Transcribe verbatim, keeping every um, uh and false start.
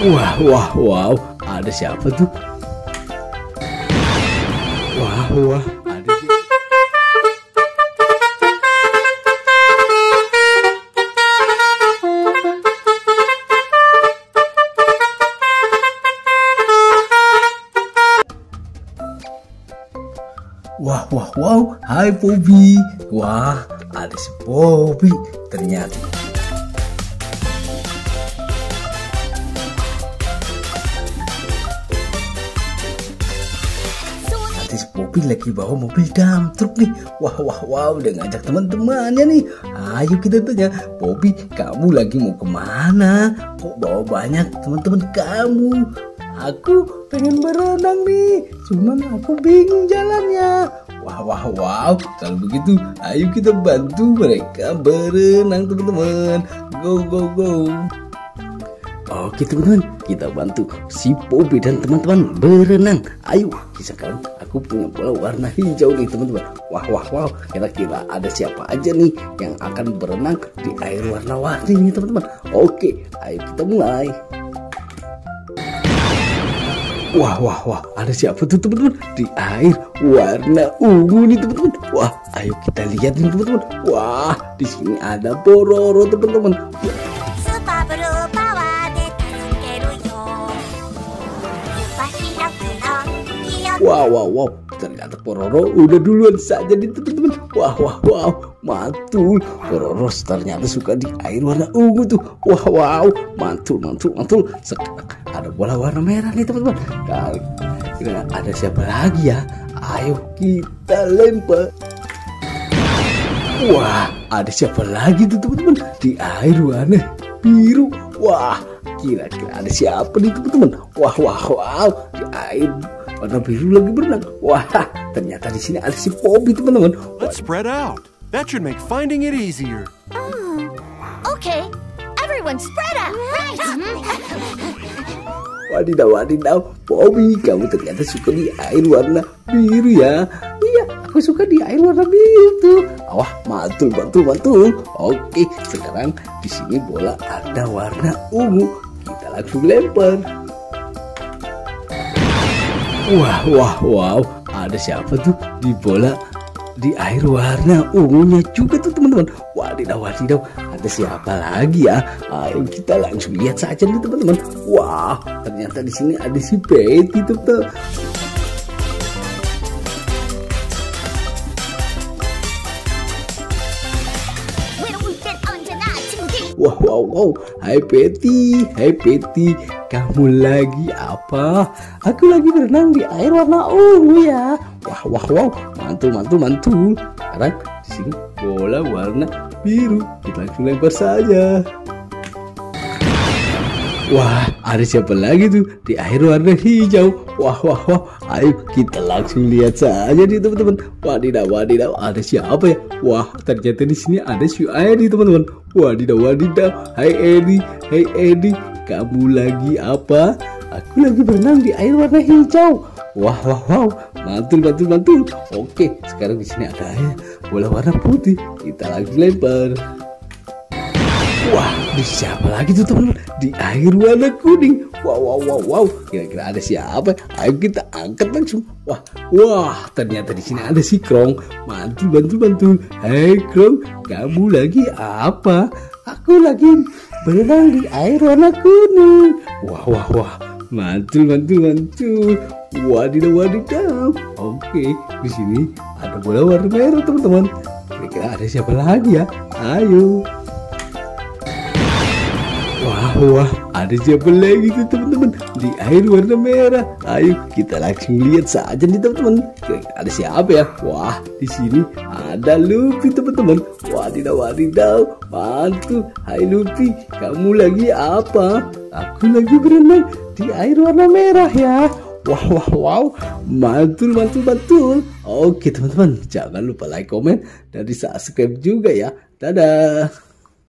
Wah, wah, wow, ada siapa tuh? Wah, wah, ada siapa? Wah, wah, wow, hai Bobby. Wah, ada si Bobby ternyata. Nanti si Bobby lagi bawa mobil dump truck nih. Wah, wah, wow, udah ngajak teman-temannya nih. Ayo kita tanya, Bobby, kamu lagi mau kemana? Kok bawa banyak teman-teman kamu? Aku pengen berenang nih, cuman aku bingung jalannya. Wah, wah, wow, kalau begitu ayo kita bantu mereka berenang teman-teman. Go, go, go. Oke teman-teman, kita bantu si Bobby dan teman-teman berenang. Ayo, sekarang aku punya bola warna hijau nih teman-teman. Wah, wah, wow, kira-kira ada siapa aja nih yang akan berenang di air warna-warni nih teman-teman. Oke, ayo kita mulai. Wah, wah, wah, ada siapa tuh teman-teman di air warna ungu nih teman-teman. Wah, ayo kita lihat nih teman-teman. Wah, di sini ada Pororo teman-teman. Wow, wow, wow, ternyata Pororo udah duluan saja nih teman-teman. Wah, wah, wow, mantul. Pororo ternyata suka di air warna ungu tuh. Wah, wow, mantul, mantul, mantul. Sekarang ada bola warna merah nih teman-teman. Kira ada siapa lagi ya? Ayo kita lempar. Wah, ada siapa lagi tuh teman-teman di air warna biru? Wah, kira-kira ada siapa nih teman-teman? Wah, wah, wow, di air warna biru lagi berenang. Wah, ternyata di sini ada si Bobby teman-teman. Let's spread out. That should make finding it easier. Oh, okay. Everyone spread out. Right. Wadidaw, wadidaw, Bobby, kamu ternyata suka di air warna biru ya? Iya, aku suka di air warna biru tuh. Wah, mantul, mantul, mantul. Oke, sekarang di sini bola ada warna ungu. Kita langsung lempar. Wah, wah, wow, ada siapa tuh di bola di air warna ungunya juga tuh teman-teman. Wadidaw, wadidaw, ada siapa lagi ya? Ayo kita langsung lihat saja nih teman-teman. Wah, ternyata di sini ada si Betty teman-teman. Wah, wow, wow, hai Betty, hai Betty, kamu lagi apa? Aku lagi berenang di air warna ungu ya. Wah, wah, wow, mantul, mantul, mantul. Sekarang di sini bola warna biru, kita langsung lempar saja. Wah, ada siapa lagi tuh di air warna hijau? Wah, wah, wah, ayo kita langsung lihat saja nih teman-teman. Wadidaw, wadidaw, ada siapa ya? Wah, ternyata di sini ada si Edi teman-teman. Wadidaw, wadidaw, hai Edi, hai Edi, kamu lagi apa? Aku lagi berenang di air warna hijau. Wah, wah, wow, mantul, mantul, mantul. Oke, sekarang di sini ada bola warna putih. Kita langsung lempar. Wah, di siapa lagi tuh teman-teman di air warna kuning? Wow, wow, wow, wow. Kira-kira ada siapa? Ayo kita angkat langsung. Wah, wah, ternyata di sini ada si Krong. Mantul, mantul, mantul. Hei Krong, kamu lagi apa? Aku lagi berenang di air warna kuning. Wah, wah, wah, mantul, mantul, mantul. Wadidaw, wadidaw. Oke, di sini ada bola warna merah teman-teman. Kira-kira ada siapa lagi ya? Ayo. Wah, wah, ada siapa lagi tuh teman-teman di air warna merah? Ayo kita langsung lihat saja nih teman-teman. Kira-kira ada siapa ya? Wah, di sini ada Luffy teman-teman. Wadidaw, wadidaw, mantul. Hai Luffy, kamu lagi apa? Aku lagi berenang di air warna merah ya. Wah, wah, wow, mantul, mantul, mantul. Oke teman-teman, jangan lupa like, komen, dan di subscribe juga ya. Dadah.